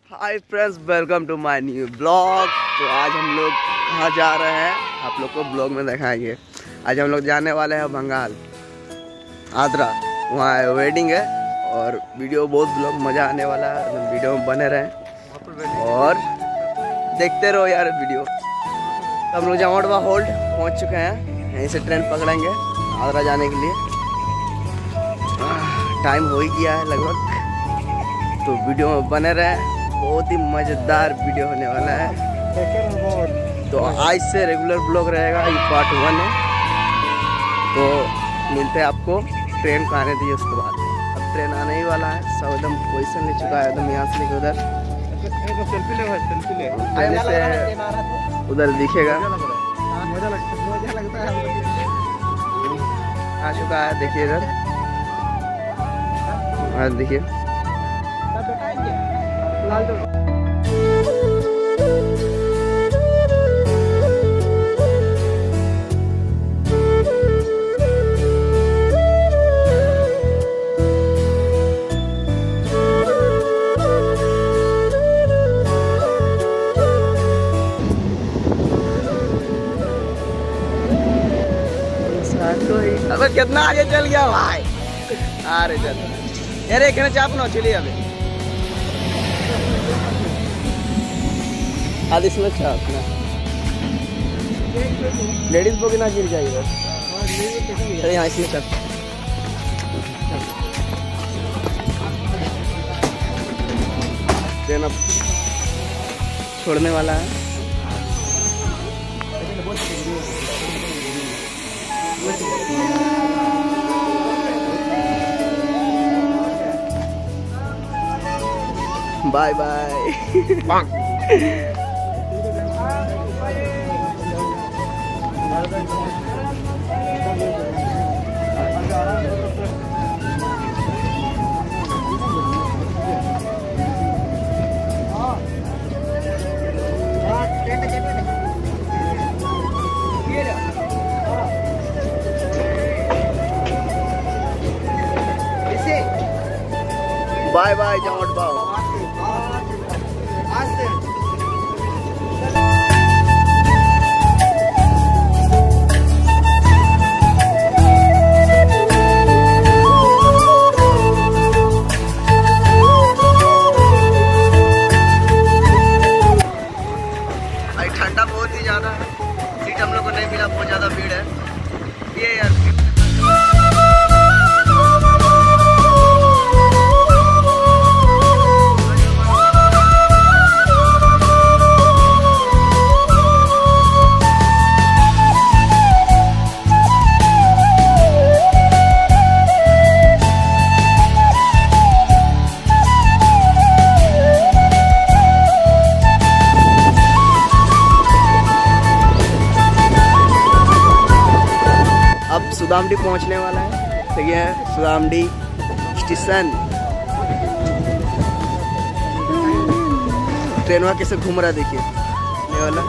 Hi friends, welcome to my new blog. तो आज हम लोग कहाँ जा रहे हैं आप लोग को ब्लॉग में दिखाएंगे। आज हम लोग जाने वाले हैं बंगाल, आद्रा। वहाँ वेडिंग है और वीडियो बहुत ब्लॉग मज़ा आने वाला है। वीडियो में बने रहें और देखते रहो यार वीडियो। तो हम लोग जमावड़वा होल्ड पहुँच चुके हैं। यहीं से ट्रेन पकड़ेंगे आद्रा जाने के लिए। टाइम हो ही गया है लगभग, तो वीडियो में बने रहे। बहुत ही मज़ेदार वीडियो होने वाला है। तो आज से रेगुलर ब्लॉग रहेगा, ये पार्ट 1 है। तो मिलते हैं आपको ट्रेन को आने दीजिए, उसके बाद। अब ट्रेन आने ही वाला है, सब एकदम पोजिशन ले चुका है, एकदम यहाँ से लेकर उधर ट्रेन से उधर दिखेगा। आ चुका है, देखिए इधर, आज देखिए अबे कितना आगे चल गया भाई। अरे चल अरे कहना चाप ना चलिए अभी आदि इसमें छापना लेडीज बोगी ना गिर जाएगी। चलिए यहाँ इसमें चल। ट्रेन अब छोड़ने वाला है। Bye bye. बाय बाय जमावड़वा। ठंडा बहुत ही ज्यादा है, सीट हम लोग को नहीं मिला, बहुत ज्यादा भीड़ है ये यार। सुदामडी पहुंचने वाला है। तो ये है सुदामडी स्टेशन। ट्रेन वहाँ कैसे घूम रहा है देखिए, ये वाला।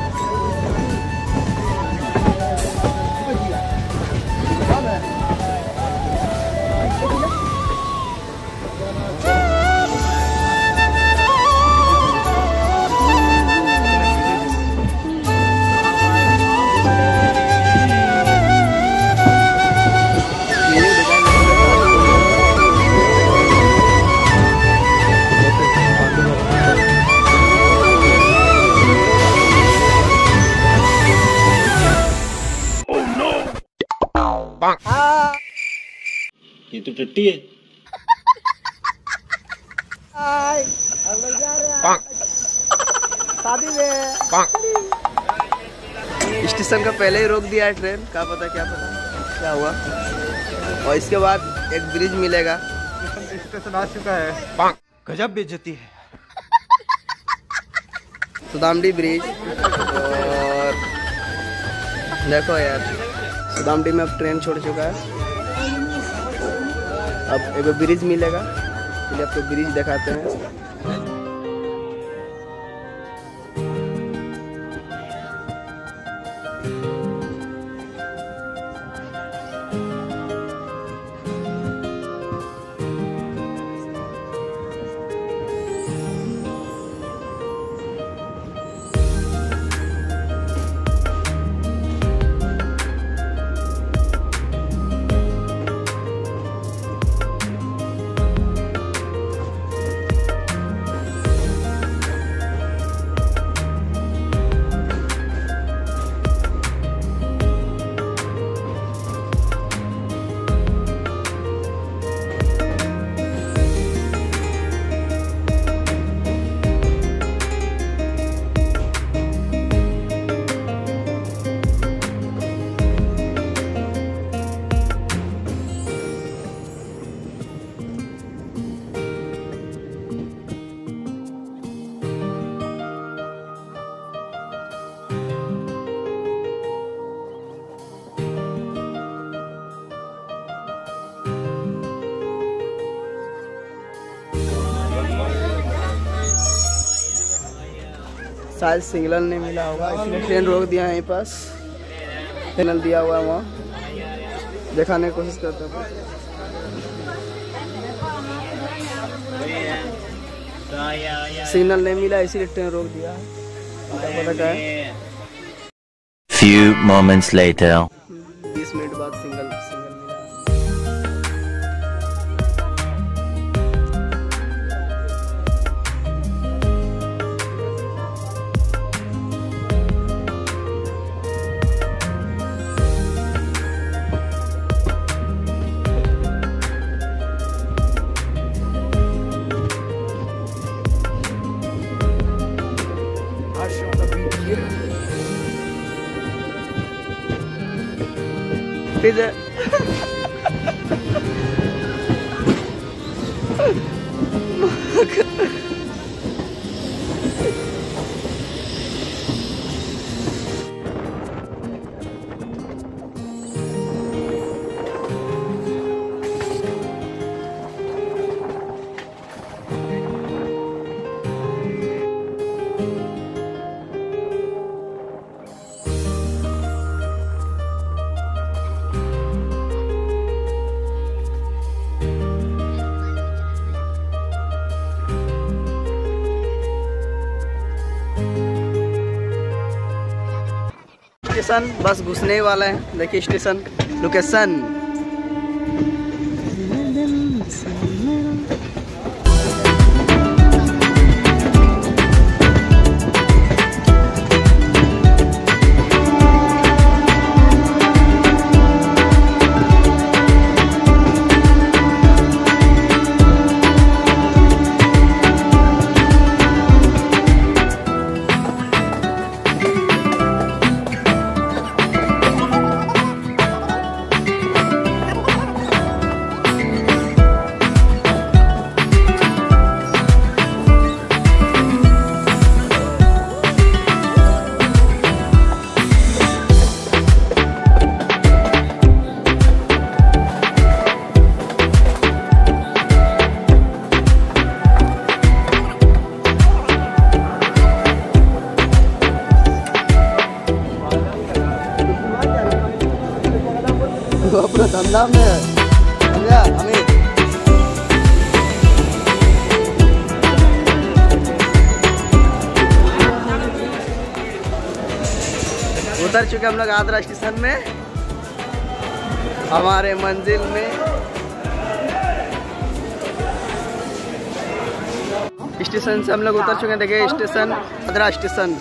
ये तो टट्टी है। शादी में स्टेशन का पहले ही रोक दिया है ट्रेन, क्या पता क्या हुआ। और इसके बाद एक ब्रिज मिलेगा। स्टेशन आ चुका है। गजब बेइज्जती है। सुदामडी ब्रिज। और देखो यार, सुदामडी में अब ट्रेन छोड़ चुका है। अब एक ब्रिज मिलेगा, चलिए आपको ब्रिज दिखाते हैं। शायद सिग्नल नहीं मिला होगा इसलिए ट्रेन रोक दिया है यहीं पास। सिग्नल दिया हुआ है वहाँ, दिखाने की कोशिश करते हैं। सिग्नल नहीं मिला इसीलिए ट्रेन रोक दिया है। पता क्या है? Few moments later. 20 मिनट बाद सिग्नल मिला। फिर स्टेशन बस घुसने ही वाला है। देखिए स्टेशन लोकेशन। अपना धंधा में है समझा अमित। उतर चुके हम लोग आद्रा स्टेशन में, हमारे मंजिल में। स्टेशन से हम लोग उतर चुके हैं। देखिए स्टेशन आद्रा स्टेशन।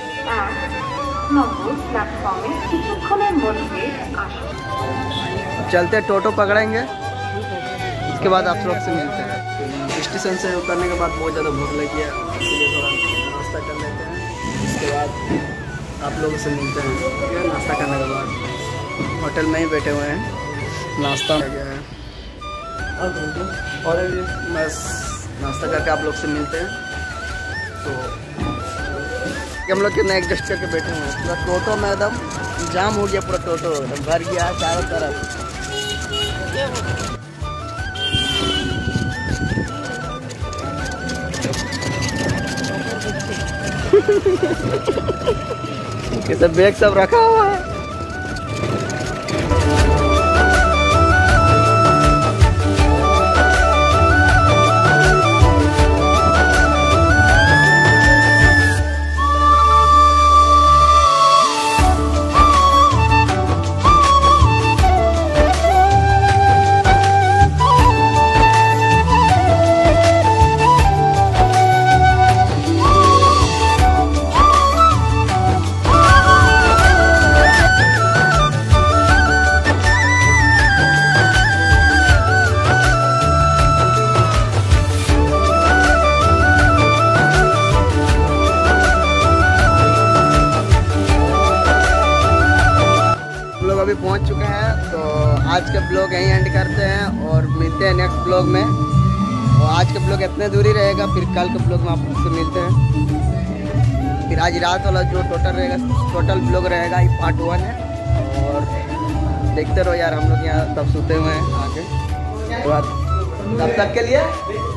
चलते टोटो पकड़ेंगे, उसके बाद आप लोग से मिलते हैं। स्टेशन से उतरने के बाद बहुत ज़्यादा भूख लगी है, इसलिए थोड़ा नाश्ता कर लेते हैं। उसके बाद आप लोगों से मिलते हैं। नाश्ता करने के बाद होटल में ही बैठे हुए हैं, नाश्ता हो गया है और बस नाश्ता करके आप लोग से मिलते हैं। तो हम लोग कितना एडजस्ट करके बैठे हुए हैं। पूरा टोटो में एकदम जाम हो गया, पूरा टोटो एकदम भर गया है चारों तरफ। ये सब बैग सब रखा हुआ है। अभी पहुंच चुके हैं। तो आज का ब्लॉग यहीं एंड करते हैं और मिलते हैं नेक्स्ट ब्लॉग में। और आज का ब्लॉग इतने दूर ही रहेगा, फिर कल के ब्लॉग में आप लोग से मिलते हैं। फिर आज रात वाला जो टोटल ब्लॉग रहेगा ये पार्ट 1 है। और देखते रहो यार, हम लोग यहाँ तब सोते हुए हैं आके। तो तब तक के लिए